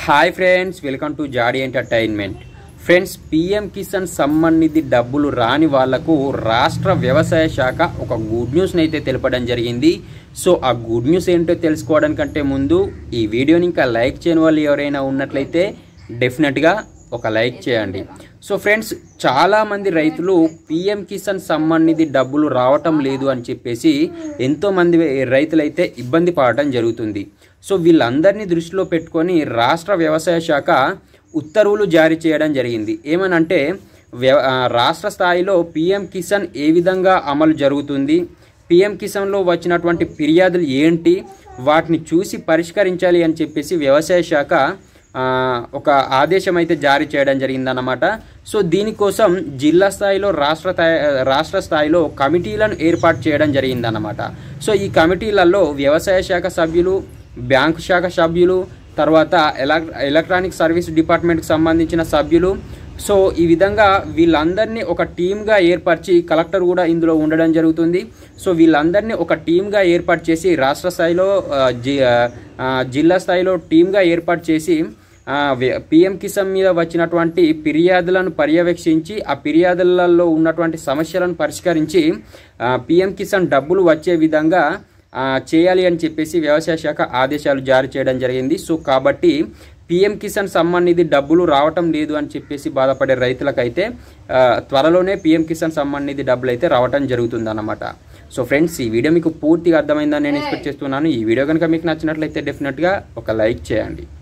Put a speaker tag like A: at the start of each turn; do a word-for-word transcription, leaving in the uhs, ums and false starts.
A: Hi friends, welcome to Jadi entertainment. Friends, PM Kisan Samman Nidhi డబ్బులు రాని వాళ్లకు రాష్ట్ర వ్యవసాయ శాఖ ఒక గుడ్ న్యూస్ని అయితే తెలపడం జరిగింది. సో ఆ గుడ్ న్యూస్ ఏంటో తెలుసుకోవడానికంటే ముందు ఈ వీడియోని ఇంకా లైక్ చేయని వాళ్ళు ఎవరైనా ఉన్నట్లయితే డెఫినెట్గా ఒక లైక్ చేయండి. సో ఫ్రెండ్స్, చాలామంది రైతులు పీఎం కిసాన్ సమ్మాన్ నిధి డబ్బులు రావటం లేదు అని చెప్పేసి ఎంతోమంది రైతులైతే ఇబ్బంది పడటం జరుగుతుంది. సో వీళ్ళందరినీ దృష్టిలో పెట్టుకొని రాష్ట్ర వ్యవసాయ శాఖ ఉత్తర్వులు జారీ చేయడం జరిగింది. ఏమనంటే రాష్ట్ర స్థాయిలో పీఎం కిసాన్ ఏ విధంగా అమలు జరుగుతుంది, పీఎం కిసాన్లో వచ్చినటువంటి ఫిర్యాదులు ఏంటి, వాటిని చూసి పరిష్కరించాలి అని చెప్పేసి వ్యవసాయ శాఖ ఒక ఆదేశం అయితే జారీ చేయడం జరిగిందన్నమాట. సో దీనికోసం జిల్లా స్థాయిలో రాష్ట్ర రాష్ట్ర స్థాయిలో కమిటీలను ఏర్పాటు చేయడం జరిగిందన్నమాట. సో ఈ కమిటీలలో వ్యవసాయ శాఖ సభ్యులు, బ్యాంకు శాఖ సభ్యులు, తర్వాత ఎలక్ట్రానిక్ సర్వీస్ డిపార్ట్మెంట్కి సంబంధించిన సభ్యులు, సో ఈ విధంగా వీళ్ళందరినీ ఒక టీమ్గా ఏర్పరిచి కలెక్టర్ కూడా ఇందులో ఉండడం జరుగుతుంది. సో వీళ్ళందరినీ ఒక టీమ్గా ఏర్పాటు చేసి రాష్ట్ర స్థాయిలో జిల్లా స్థాయిలో టీమ్గా ఏర్పాటు చేసి పీఎం కిసాన్ మీద వచ్చినటువంటి ఫిర్యాదులను పర్యవేక్షించి ఆ ఫిర్యాదులలో ఉన్నటువంటి సమస్యలను పరిష్కరించి పీఎం కిసాన్ డబ్బులు వచ్చే విధంగా చేయాలి అని చెప్పేసి వ్యవసాయ శాఖ ఆదేశాలు జారీ చేయడం జరిగింది. సో కాబట్టి పీఎం కిసాన్ సమ్మాన్ నిధి డబ్బులు రావటం లేదు అని చెప్పేసి బాధపడే రైతులకైతే త్వరలోనే పీఎం కిసాన్ సమ్మాన్ నిధి డబ్బులు అయితే రావటం జరుగుతుంది అన్నమాట. సో ఫ్రెండ్స్, ఈ వీడియో మీకు పూర్తిగా అర్థమైందని నేను ఎక్స్పెక్ట్ చేస్తున్నాను. ఈ వీడియో కనుక మీకు నచ్చినట్లయితే డెఫినెట్గా ఒక లైక్ చేయండి.